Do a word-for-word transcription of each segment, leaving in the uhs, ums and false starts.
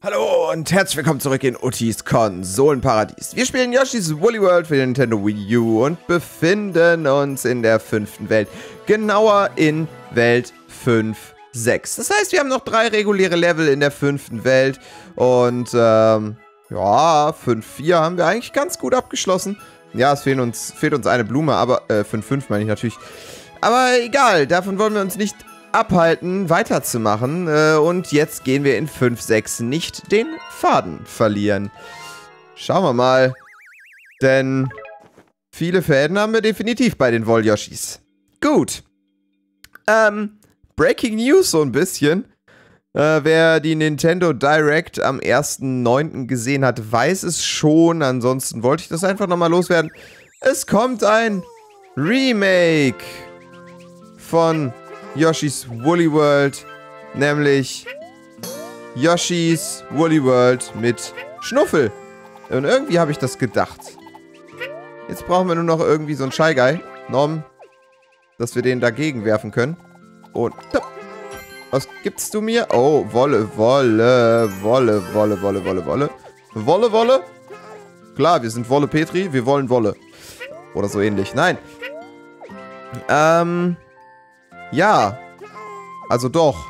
Hallo und herzlich willkommen zurück in Uttis Konsolenparadies. Wir spielen Yoshi's Woolly World für den Nintendo Wii U und befinden uns in der fünften Welt. Genauer in Welt fünf sechs. Das heißt, wir haben noch drei reguläre Level in der fünften Welt. Und, ähm, ja, fünf vier haben wir eigentlich ganz gut abgeschlossen. Ja, es fehlt uns, fehlt uns eine Blume, aber, äh, fünf fünf meine ich natürlich. Aber egal, davon wollen wir uns nicht abhalten, weiterzumachen. Äh, und jetzt gehen wir in fünf sechs nicht den Faden verlieren. Schauen wir mal. Denn viele Fäden haben wir definitiv bei den Woll-Yoshis. Gut. Ähm, Breaking News so ein bisschen. Äh, wer die Nintendo Direct am ersten neunten gesehen hat, weiß es schon. Ansonsten wollte ich das einfach nochmal loswerden. Es kommt ein Remake von Yoshi's Woolly World, nämlich Yoshi's Woolly World mit Schnuffel. Und irgendwie habe ich das gedacht. Jetzt brauchen wir nur noch irgendwie so einen Shy Guy, Nom, dass wir den dagegen werfen können. Und, was gibst du mir? Oh, Wolle, Wolle, Wolle, Wolle, Wolle, Wolle, Wolle. Wolle, Wolle? Klar, wir sind Wolle Petri, wir wollen Wolle. Oder so ähnlich. Nein. Ähm... Ja. Also doch.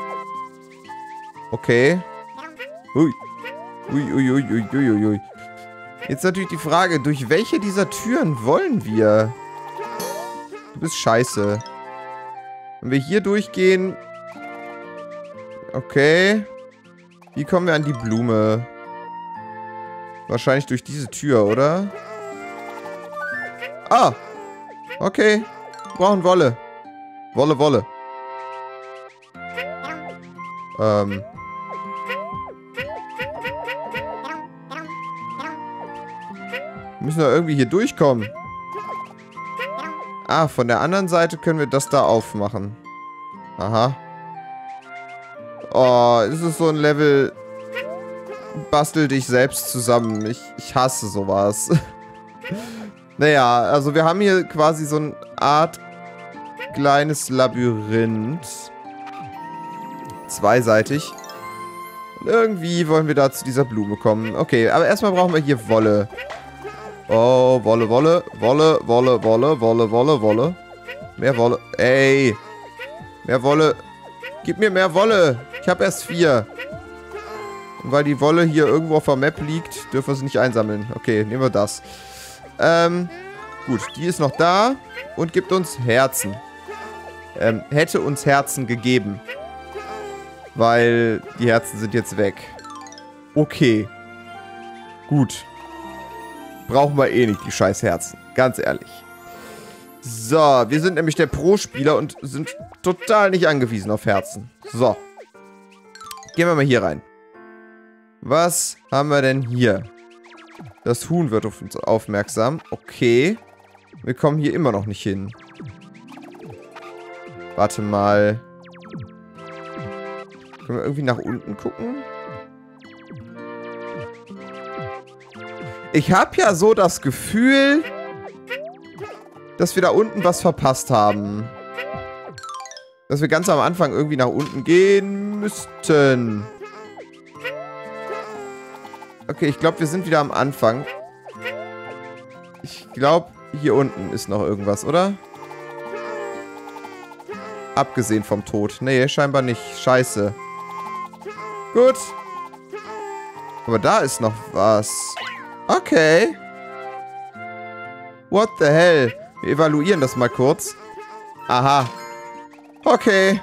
Okay. Ui. Ui, ui, ui, ui, ui, ui. Jetzt natürlich die Frage, durch welche dieser Türen wollen wir? Du bist scheiße. Wenn wir hier durchgehen... Okay. Wie kommen wir an die Blume? Wahrscheinlich durch diese Tür, oder? Ah. Okay. Wir brauchen Wolle. Wolle, Wolle. Ähm. Wir müssen da irgendwie hier durchkommen. Ah, von der anderen Seite können wir das da aufmachen. Aha. Oh, ist es so ein Level... Bastel dich selbst zusammen. Ich, ich hasse sowas. Naja, also wir haben hier quasi so eine Art... kleines Labyrinth. Zweiseitig. Und irgendwie wollen wir da zu dieser Blume kommen. Okay, aber erstmal brauchen wir hier Wolle. Oh, Wolle, Wolle. Wolle, Wolle, Wolle, Wolle, Wolle, Wolle. Mehr Wolle. Ey. Mehr Wolle. Gib mir mehr Wolle. Ich habe erst vier. Und weil die Wolle hier irgendwo auf der Map liegt, dürfen wir sie nicht einsammeln. Okay, nehmen wir das. Ähm, gut. Die ist noch da und gibt uns Herzen. Ähm, hätte uns Herzen gegeben. Weil die Herzen sind jetzt weg. Okay. Gut. Brauchen wir eh nicht, die scheiß Herzen. Ganz ehrlich. So, wir sind nämlich der Pro-Spieler und sind total nicht angewiesen auf Herzen. So. Gehen wir mal hier rein. Was haben wir denn hier? Das Huhn wird auf uns aufmerksam. Okay. Wir kommen hier immer noch nicht hin. Warte mal. Können wir irgendwie nach unten gucken? Ich habe ja so das Gefühl, dass wir da unten was verpasst haben. Dass wir ganz am Anfang irgendwie nach unten gehen müssten. Okay, ich glaube, wir sind wieder am Anfang. Ich glaube, hier unten ist noch irgendwas, oder? Abgesehen vom Tod. Nee, scheinbar nicht. Scheiße. Gut. Aber da ist noch was. Okay. What the hell? Wir evaluieren das mal kurz. Aha. Okay.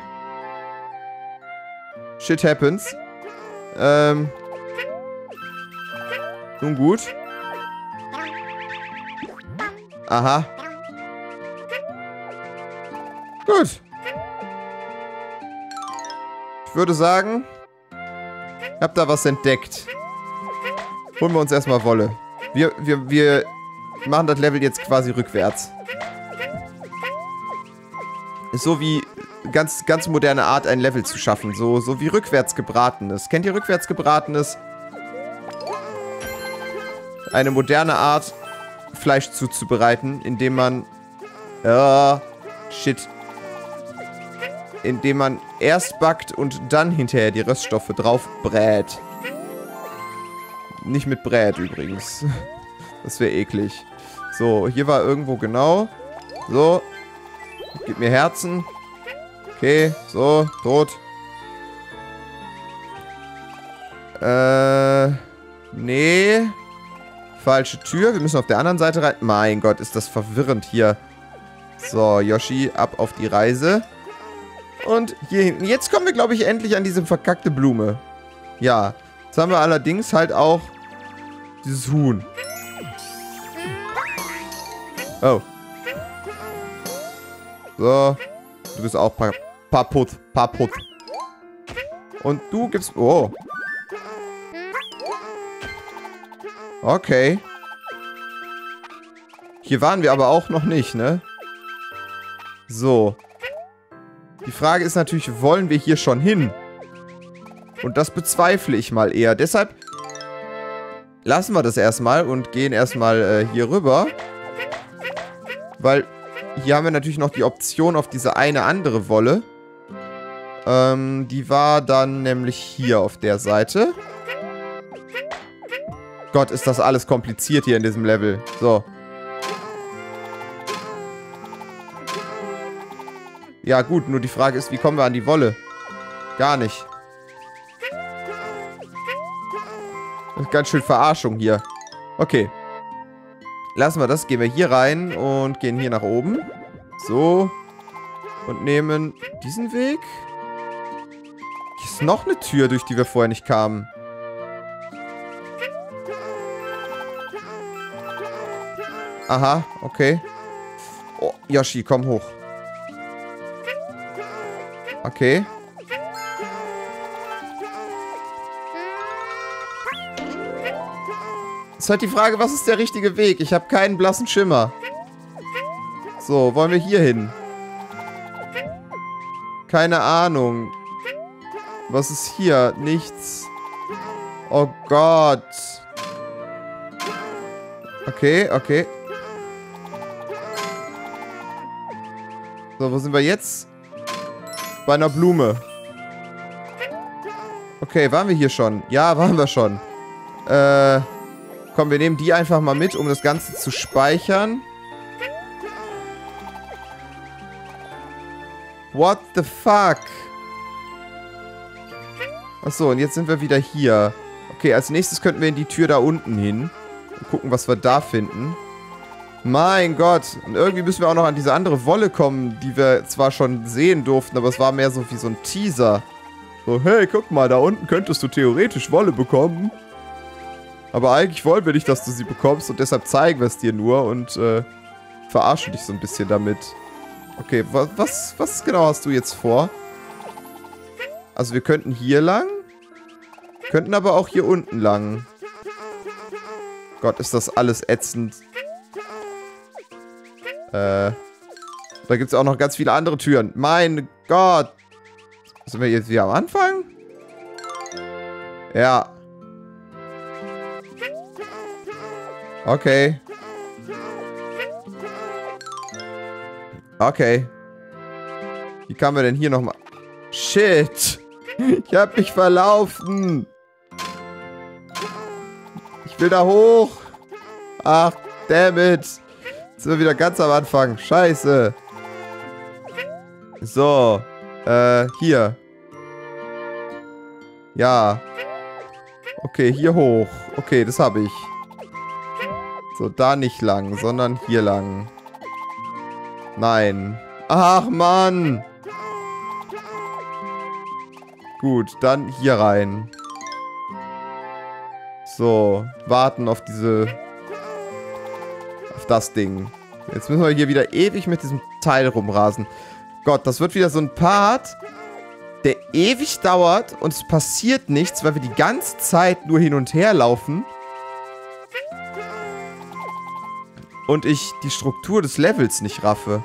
Shit happens. Ähm. Nun gut. Aha. Gut. Ich würde sagen, ich habe da was entdeckt. Holen wir uns erstmal Wolle. Wir, wir, wir machen das Level jetzt quasi rückwärts. Ist so wie ganz, ganz moderne Art, ein Level zu schaffen. So, so wie rückwärts gebratenes. Kennt ihr rückwärts gebratenes? Eine moderne Art, Fleisch zuzubereiten, indem man... Oh, shit. Indem man erst backt und dann hinterher die Röststoffe drauf brät. Nicht mit Brät übrigens. Das wäre eklig. So, hier war irgendwo genau. So. Gib mir Herzen. Okay, so, tot. Äh, nee. Falsche Tür. Wir müssen auf der anderen Seite rein. Mein Gott, ist das verwirrend hier. So, Yoshi, ab auf die Reise. Und hier hinten. Jetzt kommen wir, glaube ich, endlich an diese verkackte Blume. Ja. Jetzt haben wir allerdings halt auch dieses Huhn. Oh. So. Du bist auch pa kaputt. Kaputt. Und du gibst... Oh. Okay. Hier waren wir aber auch noch nicht, ne? So. Die Frage ist natürlich, wollen wir hier schon hin? Und das bezweifle ich mal eher. Deshalb lassen wir das erstmal und gehen erstmal äh, hier rüber. Weil hier haben wir natürlich noch die Option auf diese eine andere Wolle. Ähm, die war dann nämlich hier auf der Seite. Gott, ist das alles kompliziert hier in diesem Level. So. Ja gut, nur die Frage ist, wie kommen wir an die Wolle? Gar nicht. Das ist ganz schön Verarschung hier. Okay. Lassen wir das, gehen wir hier rein und gehen hier nach oben. So. Und nehmen diesen Weg. Hier ist noch eine Tür, durch die wir vorher nicht kamen. Aha, okay. Oh, Yoshi, komm hoch. Okay. Ist halt die Frage, was ist der richtige Weg? Ich habe keinen blassen Schimmer. So, wollen wir hier hin? Keine Ahnung. Was ist hier? Nichts. Oh Gott. Okay, okay. So, wo sind wir jetzt? Bei einer Blume. Okay, waren wir hier schon? Ja, waren wir schon. Äh, komm, wir nehmen die einfach mal mit, um das Ganze zu speichern. What the fuck? Achso, und jetzt sind wir wieder hier. Okay, als nächstes könnten wir in die Tür da unten hin. Und gucken, was wir da finden. Mein Gott. Und irgendwie müssen wir auch noch an diese andere Wolle kommen, die wir zwar schon sehen durften, aber es war mehr so wie so ein Teaser. So, hey, guck mal, da unten könntest du theoretisch Wolle bekommen. Aber eigentlich wollen wir nicht, dass du sie bekommst und deshalb zeigen wir es dir nur und äh, verarschen dich so ein bisschen damit. Okay, wa was, was genau hast du jetzt vor? Also wir könnten hier lang, könnten aber auch hier unten lang. Gott, ist das alles ätzend. Äh, da gibt es auch noch ganz viele andere Türen. Mein Gott. Sind wir jetzt wieder am Anfang? Ja. Okay. Okay. Wie kamen wir denn hier nochmal? Shit. Ich hab mich verlaufen. Ich will da hoch. Ach, damn it. Jetzt sind wir wieder ganz am Anfang. Scheiße. So. Äh, hier. Ja. Okay, hier hoch. Okay, das habe ich. So, da nicht lang, sondern hier lang. Nein. Ach, Mann. Gut, dann hier rein. So, warten auf diese... auf das Ding. Jetzt müssen wir hier wieder ewig mit diesem Teil rumrasen. Gott, das wird wieder so ein Part, der ewig dauert und es passiert nichts, weil wir die ganze Zeit nur hin und her laufen. Und ich die Struktur des Levels nicht raffe.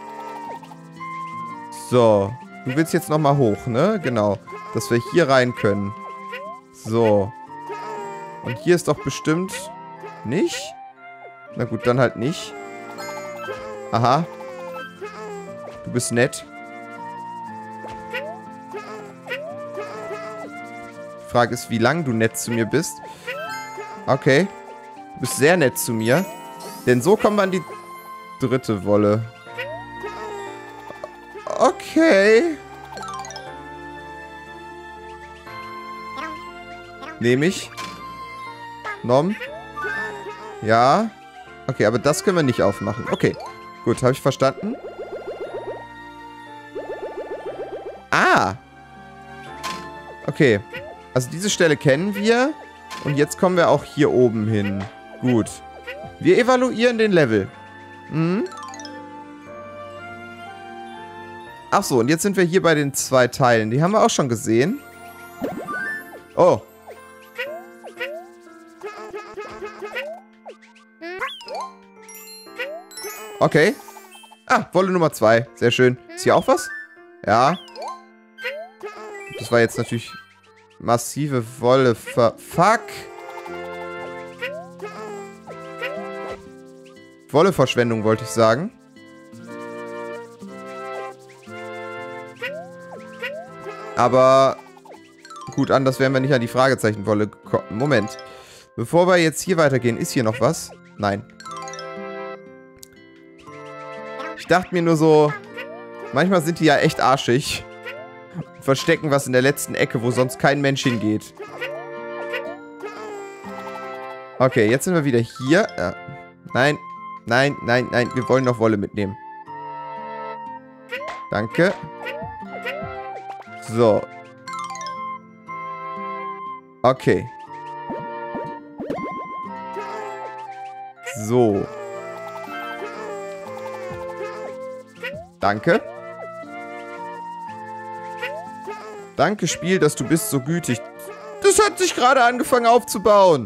So. Du willst jetzt nochmal hoch, ne? Genau. Dass wir hier rein können. So. Und hier ist doch bestimmt... nicht? Na gut, dann halt nicht. Aha. Du bist nett. Die Frage ist, wie lang du nett zu mir bist. Okay. Du bist sehr nett zu mir. Denn so kommen wir an die dritte Wolle. Okay. Nehme ich. Nom. Ja. Okay, aber das können wir nicht aufmachen. Okay. Gut, habe ich verstanden. Ah. Okay. Also diese Stelle kennen wir. Und jetzt kommen wir auch hier oben hin. Gut. Wir evaluieren den Level. Mhm. Ach so, und jetzt sind wir hier bei den zwei Teilen. Die haben wir auch schon gesehen. Oh. Okay. Ah, Wolle Nummer zwei. Sehr schön. Ist hier auch was? Ja. Das war jetzt natürlich massive Wolle. Fuck. Wolleverschwendung, wollte ich sagen. Aber gut, anders werden wir nicht an die Fragezeichenwolle kommen. Moment. Bevor wir jetzt hier weitergehen, ist hier noch was? Nein. Ich dachte mir nur so, manchmal sind die ja echt arschig. Und verstecken was in der letzten Ecke, wo sonst kein Mensch hingeht. Okay, jetzt sind wir wieder hier. Ja. Nein, nein, nein, nein. Wir wollen noch Wolle mitnehmen. Danke. So. Okay. So. Danke. Danke, Spiel, dass du bist so gütig. Das hat sich gerade angefangen aufzubauen.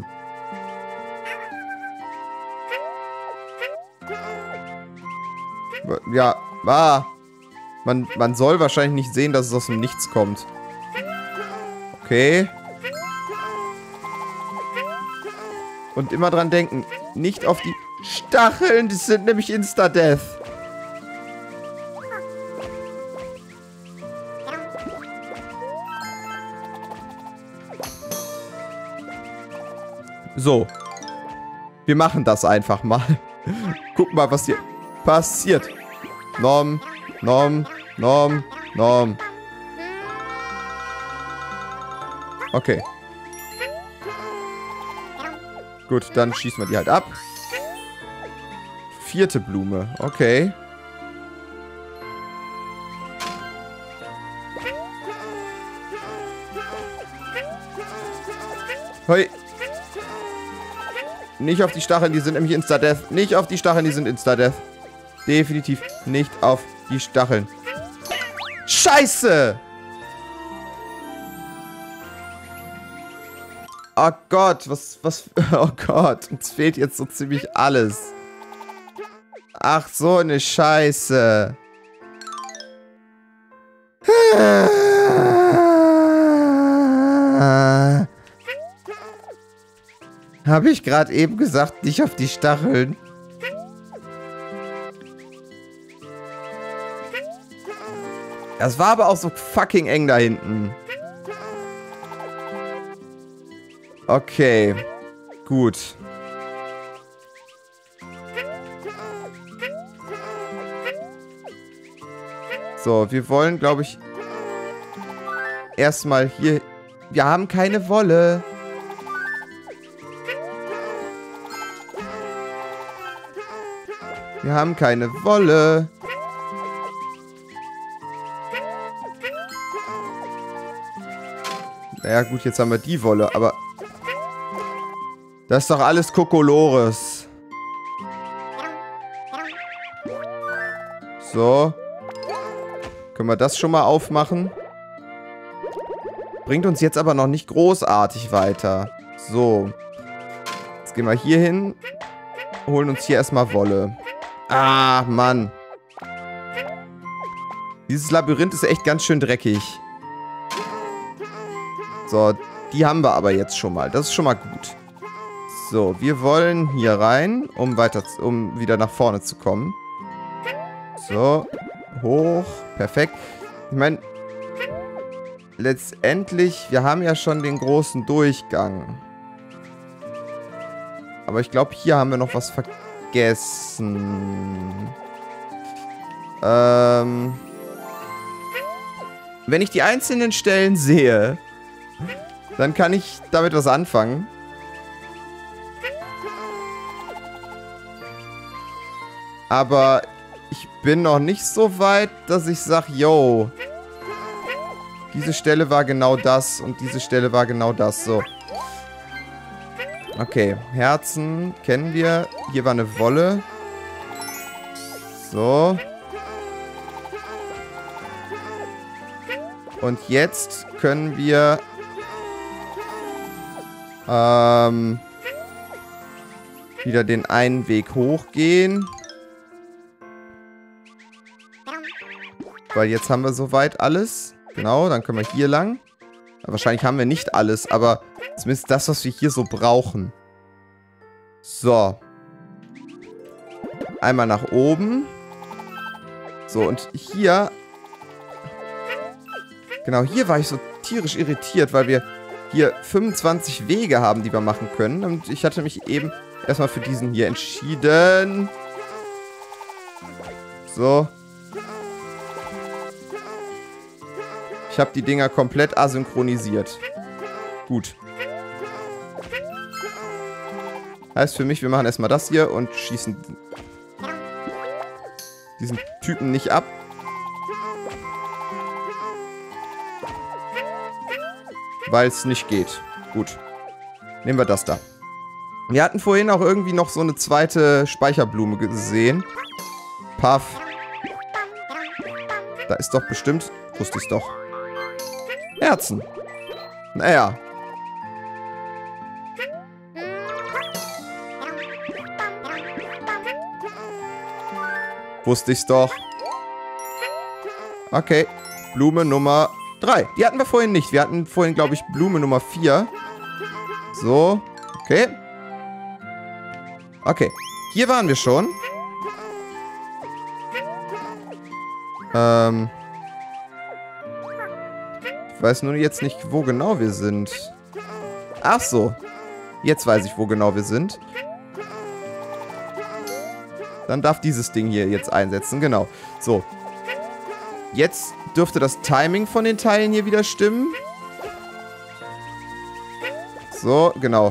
Ja, ah. Man, man soll wahrscheinlich nicht sehen, dass es aus dem Nichts kommt. Okay. Und immer dran denken, nicht auf die Stacheln, das sind nämlich Insta-Death. So. Wir machen das einfach mal. Guck mal, was hier passiert. Nom, nom, nom, nom. Okay. Gut, dann schießen wir die halt ab. Vierte Blume. Okay. Hoi. Nicht auf die Stacheln, die sind nämlich Insta-Death. Nicht auf die Stacheln, die sind Insta-Death. Definitiv nicht auf die Stacheln. Scheiße! Oh Gott, was, was, oh Gott, uns fehlt jetzt so ziemlich alles. Ach, so eine Scheiße. Habe ich gerade eben gesagt, nicht auf die Stacheln? Das war aber auch so fucking eng da hinten. Okay. Gut. So, wir wollen, glaube ich, erstmal hier... Wir haben keine Wolle. Wir haben keine Wolle. Naja, gut, jetzt haben wir die Wolle, aber... Das ist doch alles Kokolores. So. Können wir das schon mal aufmachen? Bringt uns jetzt aber noch nicht großartig weiter. So. Jetzt gehen wir hier hin. Holen uns hier erstmal Wolle. Ah, Mann. Dieses Labyrinth ist echt ganz schön dreckig. So, die haben wir aber jetzt schon mal. Das ist schon mal gut. So, wir wollen hier rein, um weiter, um wieder nach vorne zu kommen. So, hoch, perfekt. Ich meine, letztendlich, wir haben ja schon den großen Durchgang. Aber ich glaube, hier haben wir noch was vergessen. Ähm... Wenn ich die einzelnen Stellen sehe, dann kann ich damit was anfangen. Aber ich bin noch nicht so weit, dass ich sage, yo, diese Stelle war genau das und diese Stelle war genau das. So. Okay, Herzen kennen wir. Hier war eine Wolle. So. Und jetzt können wir ähm, wieder den einen Weg hochgehen. Weil jetzt haben wir soweit alles. Genau, dann können wir hier lang. Wahrscheinlich haben wir nicht alles, aber zumindest das, was wir hier so brauchen. So. Einmal nach oben. So, und hier... Genau, hier war ich so tierisch irritiert, weil wir hier fünfundzwanzig Wege haben, die wir machen können. Und ich hatte mich eben erstmal für diesen hier entschieden. So. Ich habe die Dinger komplett asynchronisiert. Gut. Heißt für mich, wir machen erstmal das hier und schießen diesen Typen nicht ab. Weil es nicht geht. Gut. Nehmen wir das da. Wir hatten vorhin auch irgendwie noch so eine zweite Speicherblume gesehen. Puff. Da ist doch bestimmt... Wusste ich's doch. Herzen. Naja. Wusste ich's doch. Okay. Blume Nummer drei. Die hatten wir vorhin nicht. Wir hatten vorhin, glaube ich, Blume Nummer vier. So. Okay. Okay. Hier waren wir schon. Ähm. Ich weiß nur jetzt nicht, wo genau wir sind. Ach so. Jetzt weiß ich, wo genau wir sind. Dann darf dieses Ding hier jetzt einsetzen. Genau. So. Jetzt dürfte das Timing von den Teilen hier wieder stimmen. So, genau.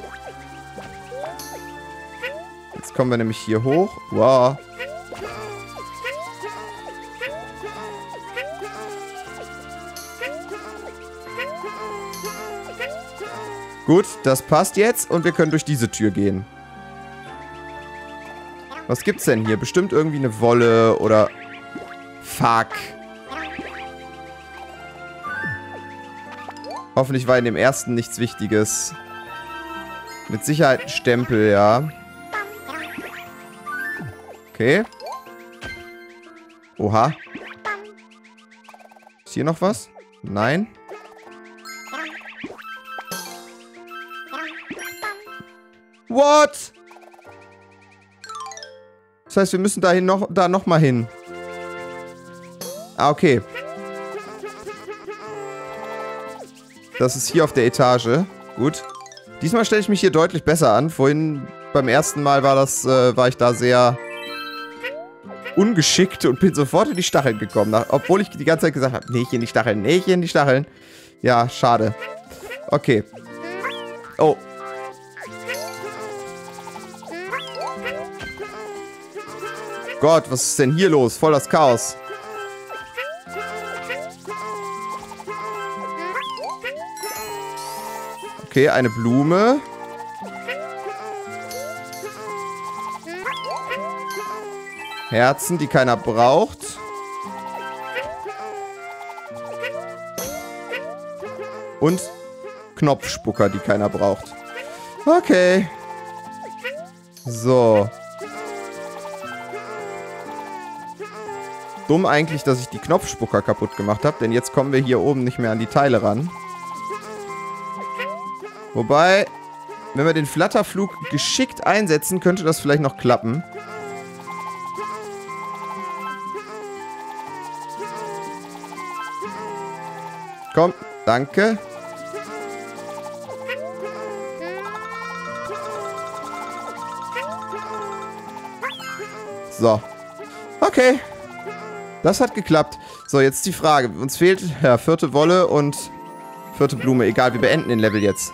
Jetzt kommen wir nämlich hier hoch. Wow. Gut, das passt jetzt und wir können durch diese Tür gehen. Was gibt's denn hier? Bestimmt irgendwie eine Wolle oder... Fuck. Hoffentlich war in dem ersten nichts Wichtiges. Mit Sicherheit ein Stempel, ja. Okay. Oha. Ist hier noch was? Nein. What? Das heißt, wir müssen dahin noch, da noch mal hin. Ah, okay. Das ist hier auf der Etage. Gut. Diesmal stelle ich mich hier deutlich besser an. Vorhin beim ersten Mal war das, äh, war ich da sehr ungeschickt und bin sofort in die Stacheln gekommen. Nach, obwohl ich die ganze Zeit gesagt habe, nee, hier in die Stacheln, nee, hier in die Stacheln. Ja, schade. Okay. Oh. Gott, was ist denn hier los? Voll das Chaos. Okay, eine Blume. Herzen, die keiner braucht. Und Knopfspucker, die keiner braucht. Okay. So. Dumm eigentlich, dass ich die Knopfspucker kaputt gemacht habe, denn jetzt kommen wir hier oben nicht mehr an die Teile ran. Wobei, wenn wir den Flatterflug geschickt einsetzen, könnte das vielleicht noch klappen. Komm, danke. So. Okay. Das hat geklappt. So, jetzt die Frage. Uns fehlt, ja, vierte Wolle und vierte Blume. Egal, wir beenden den Level jetzt.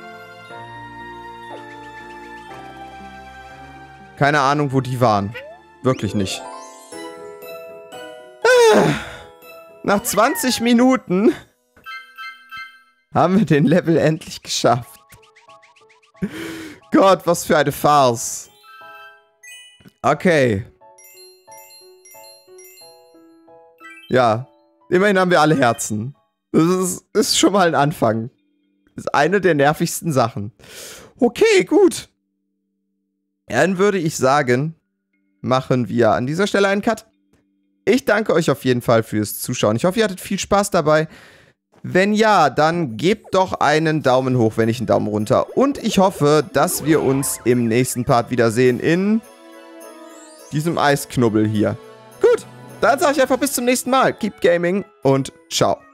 Keine Ahnung, wo die waren. Wirklich nicht. Nach zwanzig Minuten haben wir den Level endlich geschafft. Gott, was für eine Farce. Okay. Ja, immerhin haben wir alle Herzen. Das ist, ist schon mal ein Anfang. Das ist eine der nervigsten Sachen. Okay, gut. Dann würde ich sagen, machen wir an dieser Stelle einen Cut. Ich danke euch auf jeden Fall fürs Zuschauen. Ich hoffe, ihr hattet viel Spaß dabei. Wenn ja, dann gebt doch einen Daumen hoch, wenn nicht einen Daumen runter. Und ich hoffe, dass wir uns im nächsten Part wiedersehen in diesem Eisknubbel hier. Gut, dann sage ich einfach bis zum nächsten Mal. Keep gaming und ciao.